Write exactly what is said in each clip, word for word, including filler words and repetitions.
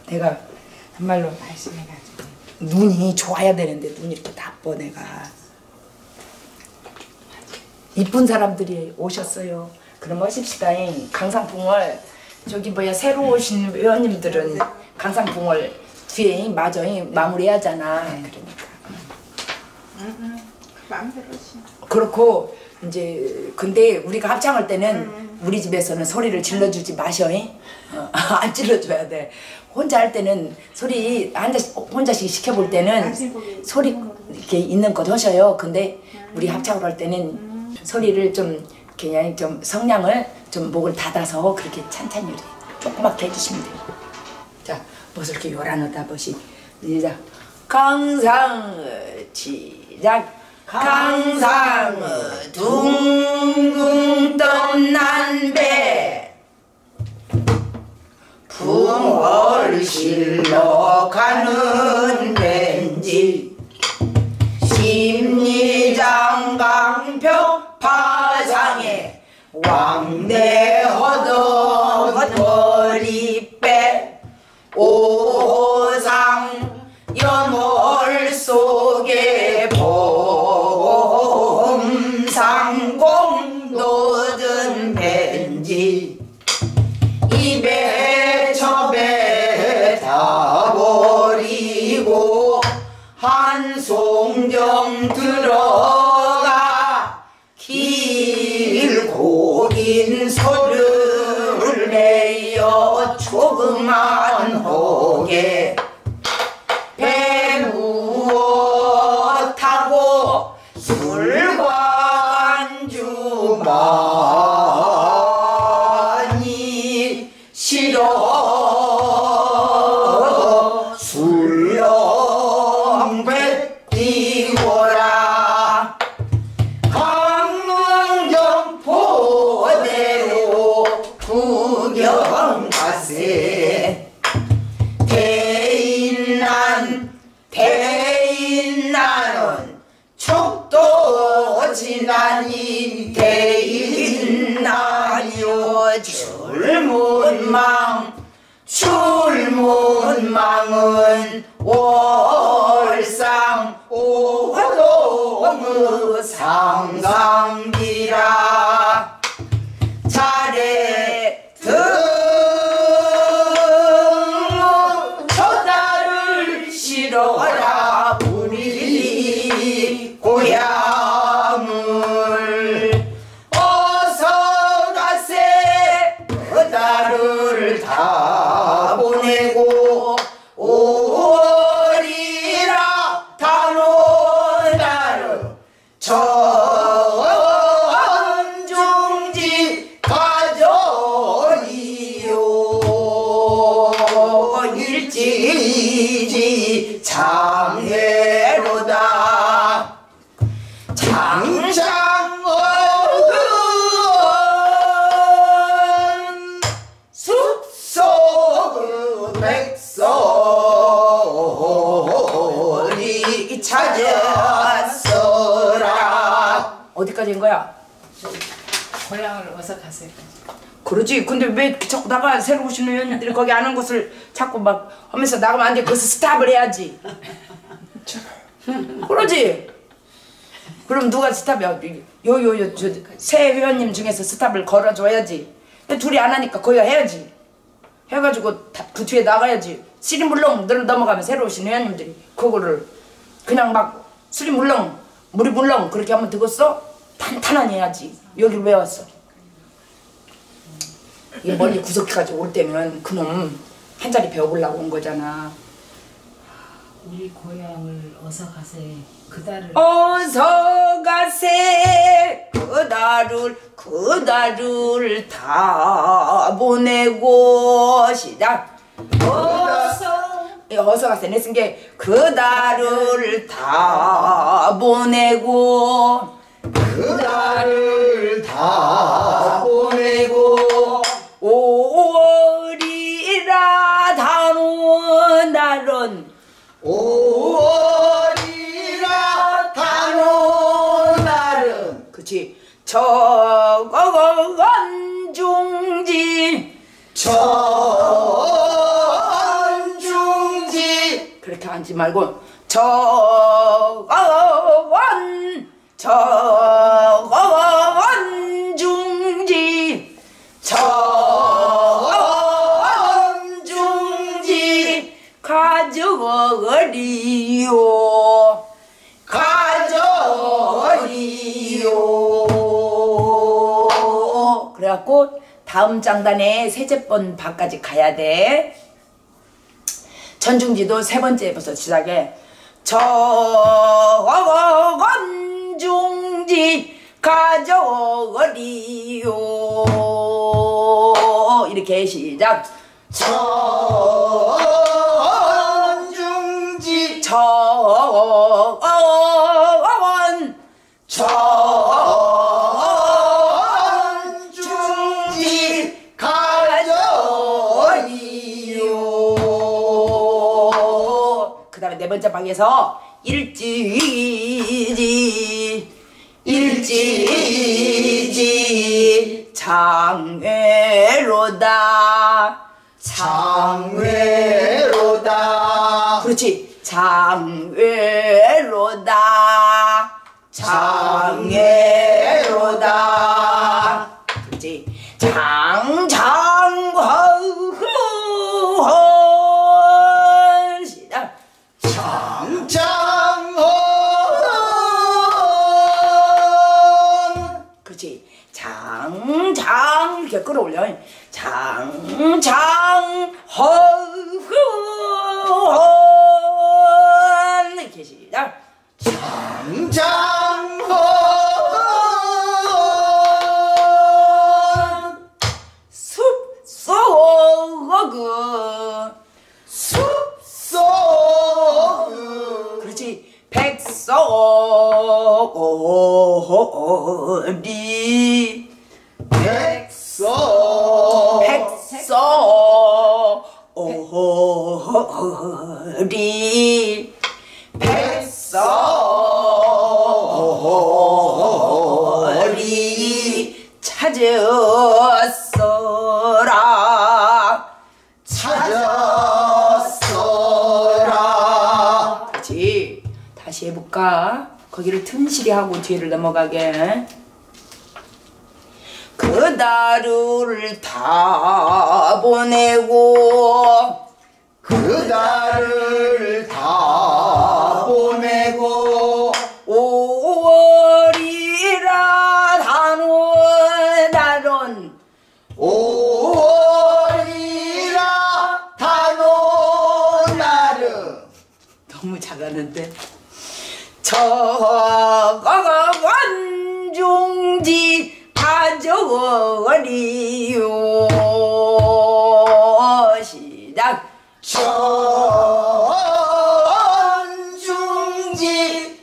내가 정말로 말씀해가지고 눈이 좋아야 되는데 눈이 이렇게 나빠. 내가 이쁜 사람들이 오셨어요. 그럼 하십시다. 강상풍을 저기 뭐야 새로 오신 회원님들은 강상풍을 뒤에 맞아 마무리하잖아. 그러니까 응, 응. 마음대로 하시. 그렇고 이제 근데 우리가 합창할 때는 음. 우리 집에서는 소리를 질러주지 마셔. 어, 안 질러줘야 돼. 혼자 할 때는 소리 혼자 혼자씩 시켜볼 때는 소리 이렇게 있는 것 하셔요. 근데 우리 합창을 할 때는 소리를 좀 그냥 좀 성량을 좀 목을 닫아서 그렇게 찬찬히 조그맣게 해주시면 돼요. 자, 무슨 이렇게 요란하다 보시. 시작. 강상의 시작. 강상의 둥둥 떠난 배 풍월 실러 가는 벤지 심리장강표 파상에 왕래허던 머리빼 오상 연월 속에 봄상공 노든 벤지 입에 첩에 다 버리고 한송정 들어가 길고 긴 소를 내어 조그만 호게 배 무어 타고 술과 안주 많이 싫어 술렁배 뛰고라 강릉경포대로 구경 가세 대인난 대인난은 촉도 지나니 대인난이요 출문망 출문망은 월상 오동의 상상기라 차례 등 저다를 실어라 우리 고향을 어서 가세 그달을 다 보내고 오월이라 단오날은 전중지 가져이요 일지지 장애로다 장장어은 숲속 백설이 찾았어라. 어디까지인 거야? 고향을 어서 가세요. 그러지. 근데 왜 자꾸 나가 새로 오시는 회원님들이 거기 아는 곳을 자꾸 막 하면서 나가면 안 돼. 거기서 스탑을 해야지. 그러지. 그럼 누가 스탑이야? 요요요 저 새 회원님 중에서 스탑을 걸어줘야지. 둘이 안 하니까 거기가 해야지. 해가지고 다, 그 뒤에 나가야지. 쓰리물렁 늘 넘어가면 새로 오신 회원님들이 그거를 그냥 막 쓰리물렁 물이 물렁 그렇게 하면 되겠어? 탄탄하니 해야지. 여길 왜 왔어? 이 멀리 구석까지 올 때는 그놈 한 자리 배워보려고 온 거잖아. 우리 고향을 어서 가세 그달을 어서 가세 그달을 그달을 다 보내고 시작. 어서 어서 가세 내 쓴 게 그달을 다 보내고 그달을 다 보내고 오월이라 단오날은 오월이라 단오날은 그치 저건중지 전중지 이렇게 앉지 말고 저원 저원 중지 저원 중지 가져오리요 가져오리요. 그래갖고 다음 장단에 세제번 바까지 가야 돼. 전중지도 세 번째부터 시작해. 저원중지 가져오리요. 이렇게 시작. 저원중지 저원 저원중지 가져오리요. 그 다음에 네 번째 방에서 일지지 일지지 장외로다 장외로다 그렇지 장외로다 장외로다 그렇지 장장허허 시작 장장헌 그렇지 장장 이렇게 끌어올려 장장허허 이렇게 시작 장장헌 숲속그 숲속 그렇지 백석어리 백석 백석어리 백석어리 찾았어라 찾았어라 그렇지 다시 해볼까 거기를 튼실히 하고 뒤를 넘어가게 그다루를 다 보내고 그달을 다 보내고 오월이라 단원 단원 오월이라 단오나르 너무 잘하는데 저원중지 가져오리요 시작 전중지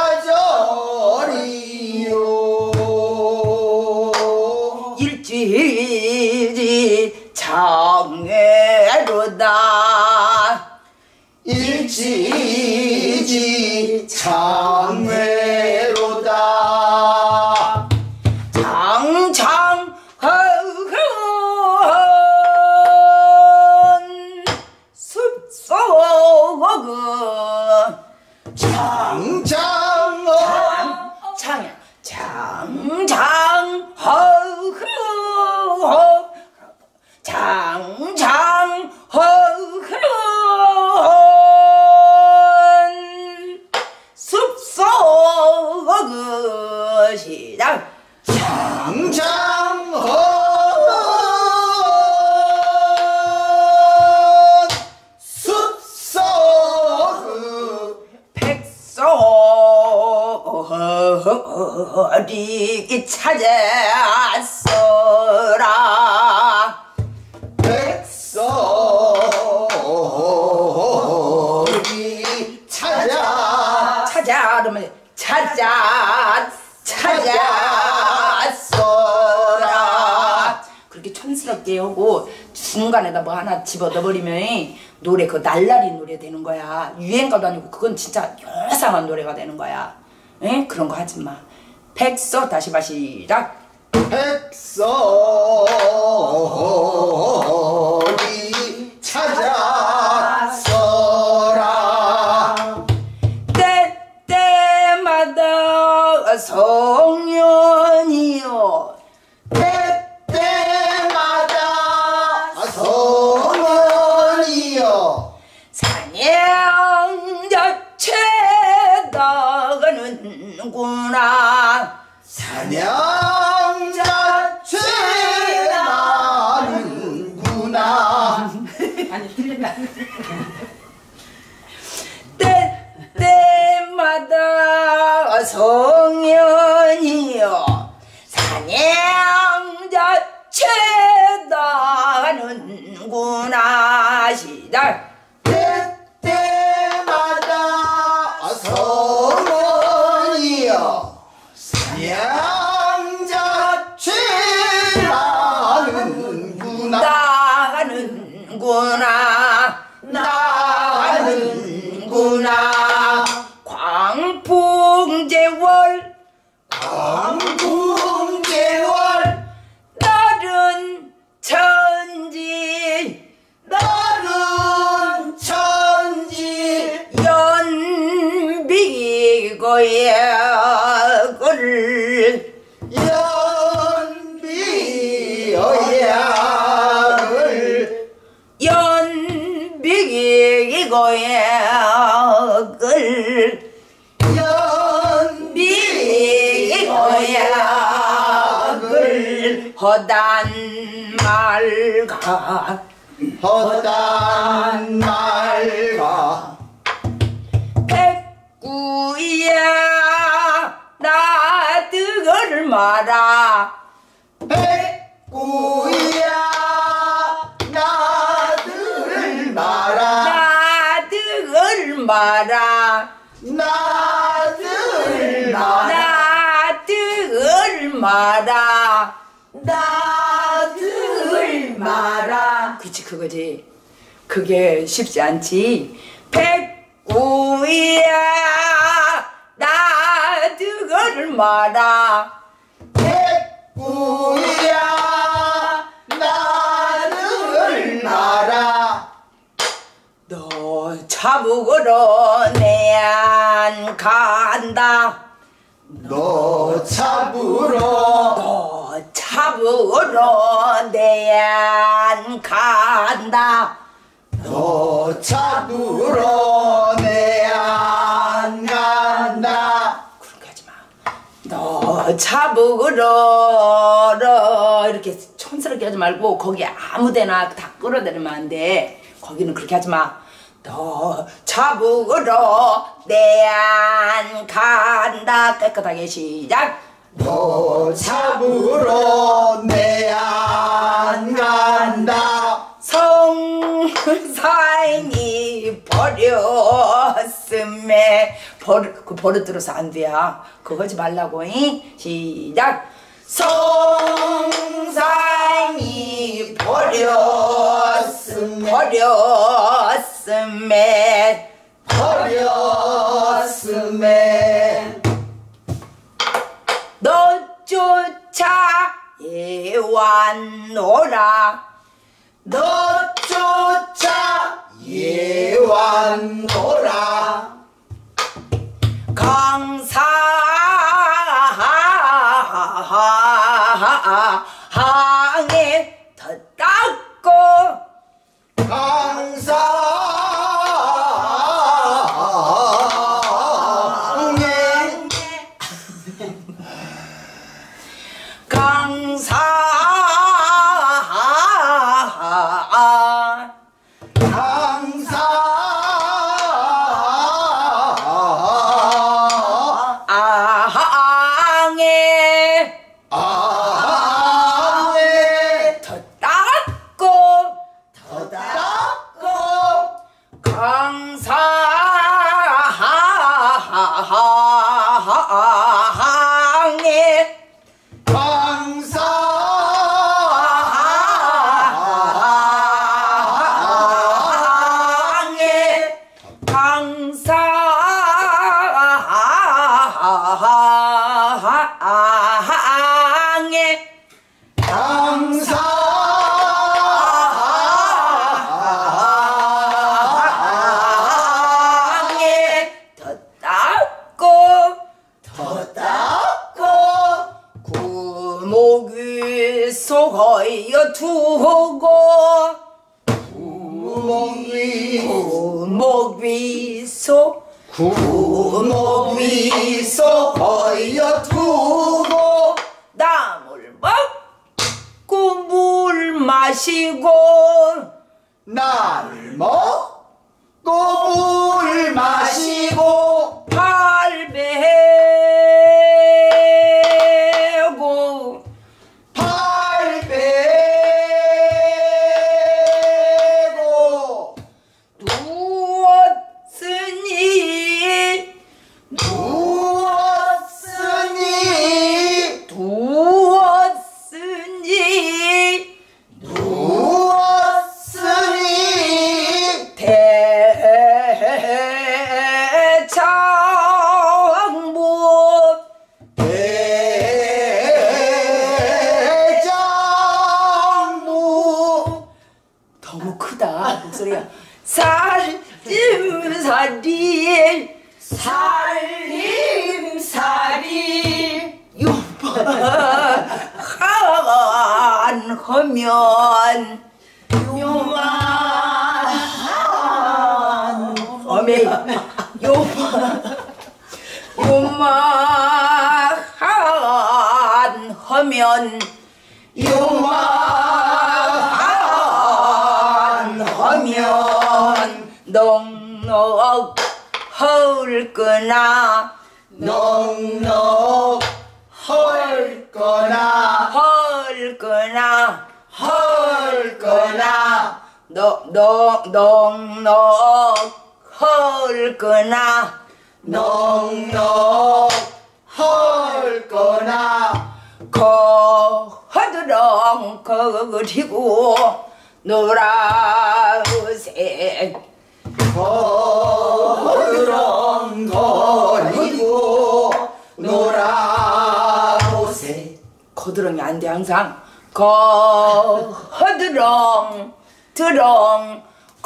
가져오리요 일지지 장애로다 일지지 장외로다 장장허허 숲속그 장장헌 장야 장장허허 장장허허 숲속그 시작 장장헌 숲속 백석어리 찾았어라 백석이 찾아 찾아 그러면 찾아 찾았어라 그렇게 촌스럽게 하고 중간에다 뭐 하나 집어 넣어버리면 노래 그 날라리 노래 되는 거야 유행가도 아니고 그건 진짜 요상한 노래가 되는 거야 에? 그런 거 하지 마 백서 다시 봐 시작 백석이 찾았어라 성년이여 사냥자 채다는구나 시작 때때마다 성원이여 사냥자 취하는구나 나가는구나 나가는구나 광풍제월 광풍제월 날은 천지 나는 천지 연비고약을 연비어약을 연비고약을 연비고약을 허단 말가 허단 말과 백구야 나득을 마라 백구야 나들 마라 나득을 마라 나들 마라 나득을 마라 나득을 마라 그치 그거지 그게 쉽지 않지 백구야 나득을 마라 백구야 나들 마라 너 차북으로 내안 간다 너 잡으러 너 차북으로 내안 간다 너 잡으러 내안 간다 그렇게 하지 마. 너 차북으로 러 이렇게 촌스럽게 하지 말고 거기 아무데나 다 끌어내리면 안 돼. 거기는 그렇게 하지 마. 너 차북으로 내안 간다. 깨끗하게 시작. 너 잡으러 내안 간다 성사인이 버렸음에 버릇 그 버릇 들어서 안 돼야 그거 하지 말라고 잉? 시작 성사인이 버렸음 버렸음에 버렸음에 너 쫓아 예완노라 너 쫓아 예완노라 강사항에 더 닦고 강사항에 강사 아항에 아항에 더 닦고 더 닦고 강사항에 강사항에 강사항에 강사항에 더 닦고 더 닦고 구목이 속하여 두고 구멍 위 구목 위소 구멍 위서 거여 두고 나물 먹고 물 마시고 나를 먹고 물 마시고 팔배 살림살이 살림살이 요만하면 요만한 어메 요만 요만한 하면 요만한 하면 넉넉 헐거나 넉넉 헐거나 헐거나 헐거나 넉넉 넉넉 헐거나 넉넉 헐거나 거허드렁 거리고 놀아오세 거드렁거리고 놀아오세 거드렁이 안 돼 항상 거허드렁 드렁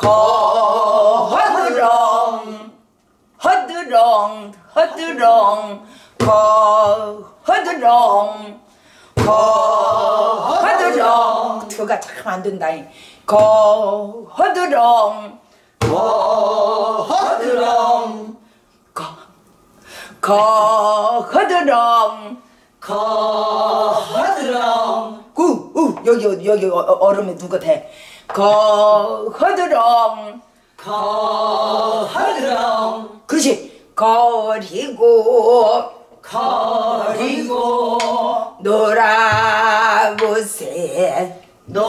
거허드렁 허드렁 허드렁 거허드렁 거허드렁 그가 참 안 된다잉 거허드렁 거허드렁 거 거허드렁 거허드렁 우우 여기 어디 여기 어- 어- 얼음에 누가 대 거허드렁 거허드렁 그렇지 거리고 거리고 놀아보세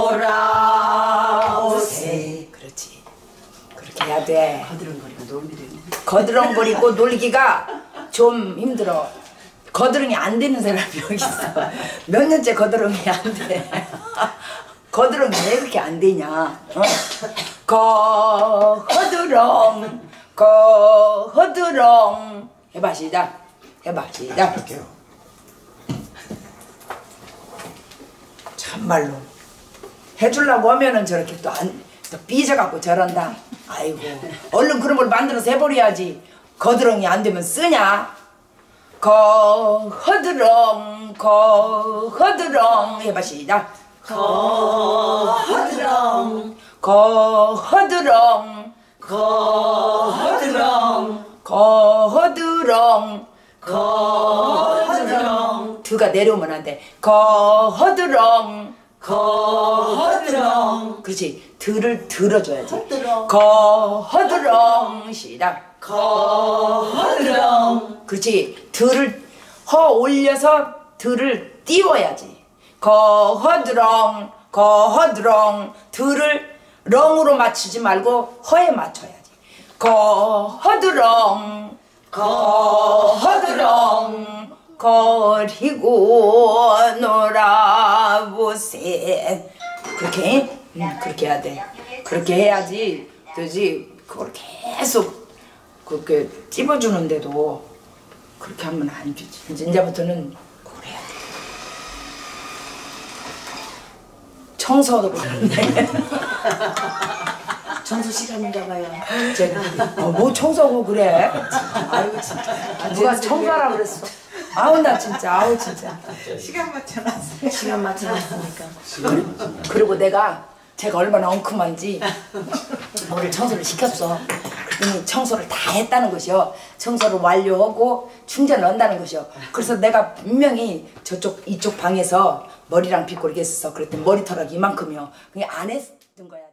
놀아오세 그렇지 그렇게 해야 돼 거드렁거리고 놀기도 거드렁거리고 놀기가 좀 힘들어 거드렁이 안 되는 사람이 여기 있어 몇 년째 거드렁이 안돼 거드렁이 왜 그렇게 안 되냐 어? 거드렁 거드렁 해봐 시작 해봐 시작 참말로 해주려고 하면은 저렇게 또 안 또 삐져갖고 저런다 아이고 얼른 그런 걸 만들어서 해버려야지 거드렁이 안 되면 쓰냐 거허드렁 거허드렁 해봐 시작 거허드렁 거허드렁 거허드렁 거허드렁 거허드렁 드가 내려오면 안돼 거허드렁 거허드렁 그렇지 드를 들어줘야지 허드렁. 거허드렁 시작 거허드렁 그렇지 드를 허 올려서 드를 띄워야지 거허드렁 거허드렁 드를 렁으로 맞추지 말고 허에 맞춰야지 거허드렁 거허드렁 거리고 놀아보세 그렇게 응, 그렇게 해야 돼 그렇게 해야지 되지 그걸 계속 그렇게 찝어주는데도 그렇게 하면 안 되지 이제 이제부터는 그걸 해야 돼 청소도 그러는데 청소 시간인가 봐요. 제가 어, 뭐 청소하고 그래 아이고 진짜 누가 청소하라 그랬어 아우 나 진짜 아우 진짜 시간 맞춰놨어요. 시간 맞춰놨으니까. 그리고 내가 제가 얼마나 엉큼한지 뭐를 청소를 시켰어 그랬더니 청소를 다 했다는 것이요 청소를 완료하고 충전을 한다는 것이요 그래서 내가 분명히 저쪽 이쪽 방에서 머리랑 빗고 이렇게 했었어 그랬더니 머리털이 이만큼이요 그게 안 했던 거야